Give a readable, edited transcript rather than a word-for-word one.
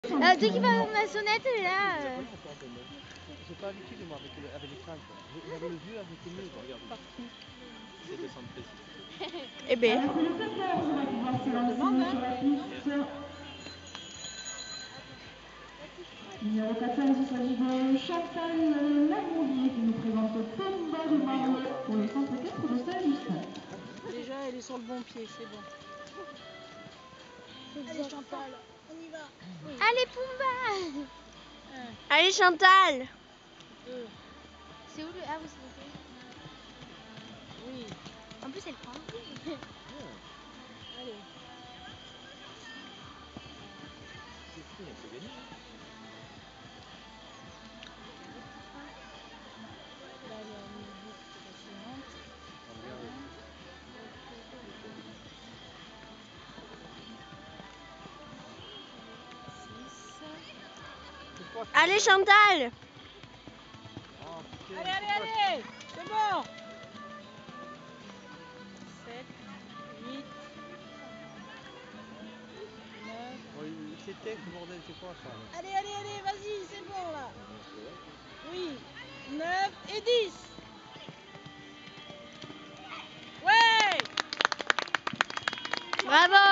Dès qu'il va avoir ma sonnette, elle est là. J'ai pas l'habitude moi avec les crânes. J'avais le vieux avec le mieux. Regarde. C'est 213. Eh ben. Numéro 14, il s'agit de Chantal Lamourlier qui nous présente Tomba de Marmot pour le centre 4 de Saint-Justin. Déjà, elle est sur le bon pied, c'est bon. Allez Chantal, on y va. Allez Pumba. Allez Chantal. C'est où le... Ah oui, c'est le... Oui. En plus elle prend un coup. Allez. C'est fou, on peut gagner. Là, elle est à 1010, c'est la suivante. Allez Chantal. Allez, allez, allez. C'est bon. 7, 8, 9. C'était ce bordel, c'est quoi ça? Allez, allez, allez, vas-y, c'est bon là. Oui. 9 et 10. Ouais. Bravo.